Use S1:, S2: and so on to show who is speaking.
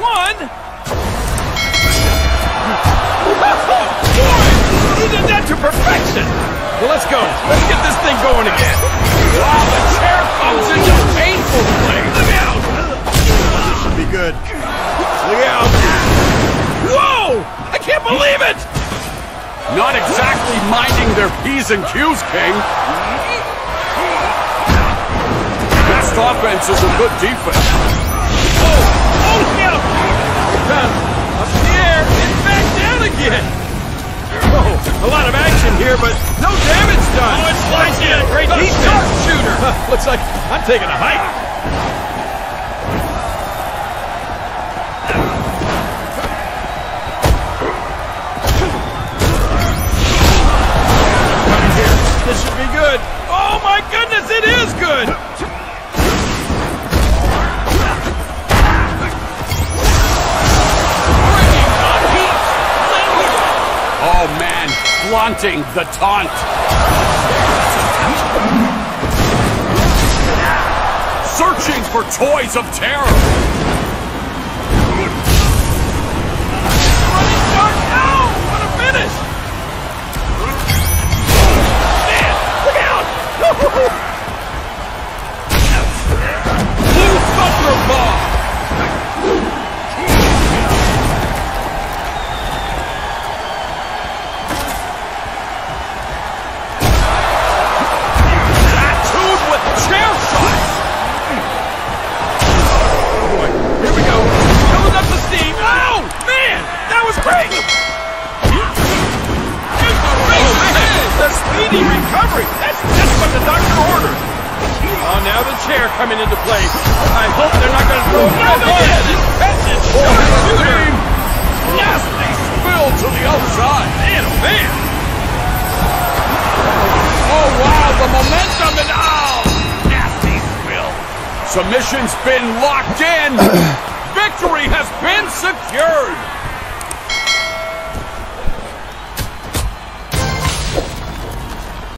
S1: one. Boy, you did that to perfection. Well, let's go. Let's get this thing going again. Wow, the chair comes into painful play. Look out.
S2: This should be good.
S1: Look out. Whoa! I can't believe it!
S3: Not exactly minding their P's and Q's, King. Best offense is a good defense.
S1: Oh, yeah! Up in the air, and back down again. Oh, a lot of action here, but no damage done. Oh, it's like a great defense shooter. Looks like I'm taking a hike. This should be good. Oh my goodness, it is good!
S3: Oh man, flaunting the taunt. Searching for toys of terror.
S1: Running dark now! What a finish! Blue Thunder Bomb! Tattooed with chair shots! Boy, here we go. Building up the steam. Oh, man! That was great! The speedy recovery! That's just what the doctor ordered! Oh, now the chair coming into play. I hope they're not going to throw it out again! Shooter!
S3: Nasty spill to the outside!
S1: Man, oh man!
S3: Oh wow, the momentum and nasty spill! Submission's been locked in! Victory has been secured!